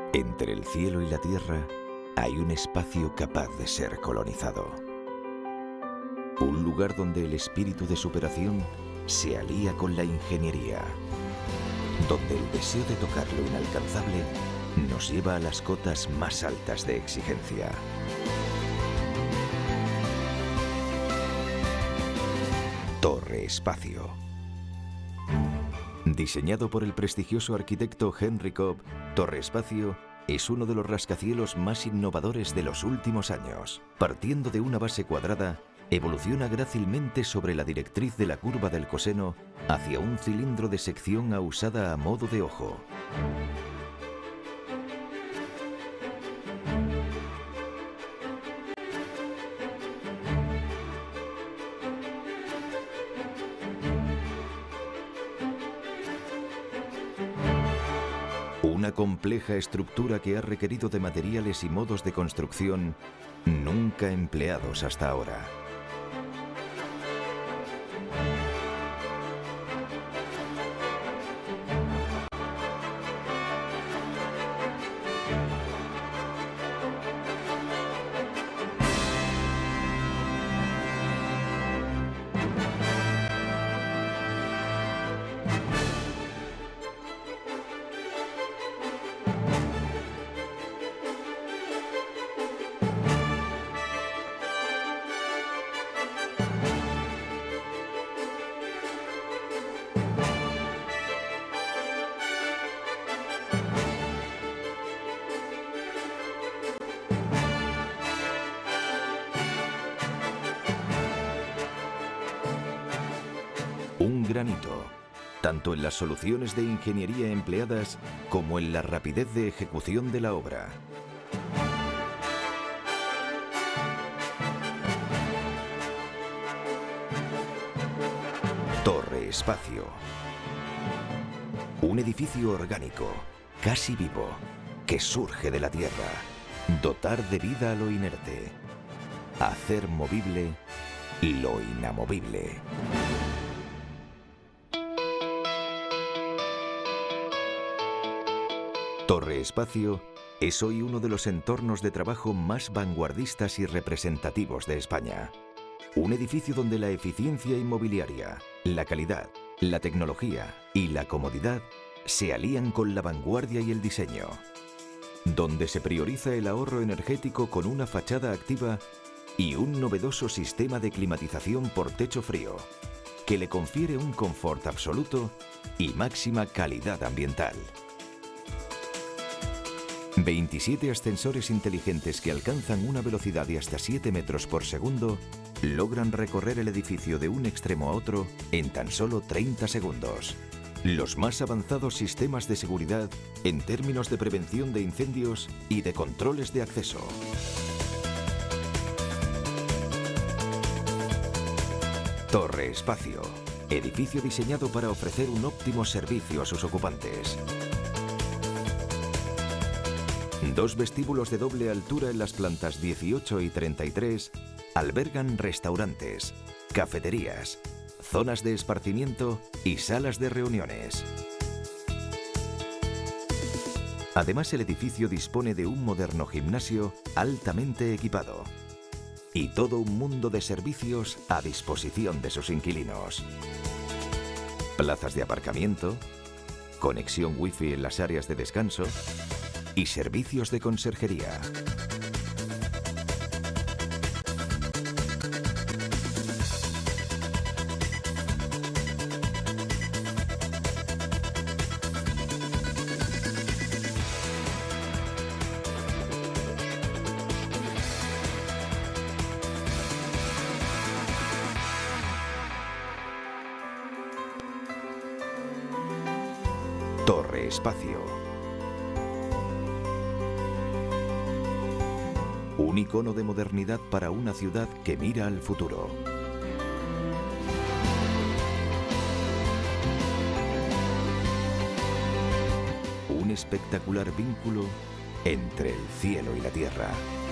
Entre el cielo y la tierra hay un espacio capaz de ser colonizado. Un lugar donde el espíritu de superación se alía con la ingeniería. Donde el deseo de tocar lo inalcanzable nos lleva a las cotas más altas de exigencia. Torre Espacio. Diseñado por el prestigioso arquitecto Henry Cobb, Torre Espacio es uno de los rascacielos más innovadores de los últimos años. Partiendo de una base cuadrada, evoluciona grácilmente sobre la directriz de la curva del coseno hacia un cilindro de sección ahusada a modo de ojo. Una compleja estructura que ha requerido de materiales y modos de construcción nunca empleados hasta ahora. Un gran hito, tanto en las soluciones de ingeniería empleadas como en la rapidez de ejecución de la obra. Torre Espacio. Un edificio orgánico, casi vivo, que surge de la tierra. Dotar de vida a lo inerte. Hacer movible lo inamovible. Torre Espacio es hoy uno de los entornos de trabajo más vanguardistas y representativos de España. Un edificio donde la eficiencia inmobiliaria, la calidad, la tecnología y la comodidad se alían con la vanguardia y el diseño. Donde se prioriza el ahorro energético con una fachada activa y un novedoso sistema de climatización por techo frío, que le confiere un confort absoluto y máxima calidad ambiental. 27 ascensores inteligentes que alcanzan una velocidad de hasta 7 metros por segundo logran recorrer el edificio de un extremo a otro en tan solo 30 segundos. Los más avanzados sistemas de seguridad en términos de prevención de incendios y de controles de acceso. Torre Espacio, edificio diseñado para ofrecer un óptimo servicio a sus ocupantes. 2 vestíbulos de doble altura en las plantas 18 y 33 albergan restaurantes, cafeterías, zonas de esparcimiento y salas de reuniones. Además, el edificio dispone de un moderno gimnasio altamente equipado y todo un mundo de servicios a disposición de sus inquilinos. Plazas de aparcamiento, conexión wifi en las áreas de descanso y servicios de conserjería. Torre Espacio. Un icono de modernidad para una ciudad que mira al futuro. Un espectacular vínculo entre el cielo y la tierra.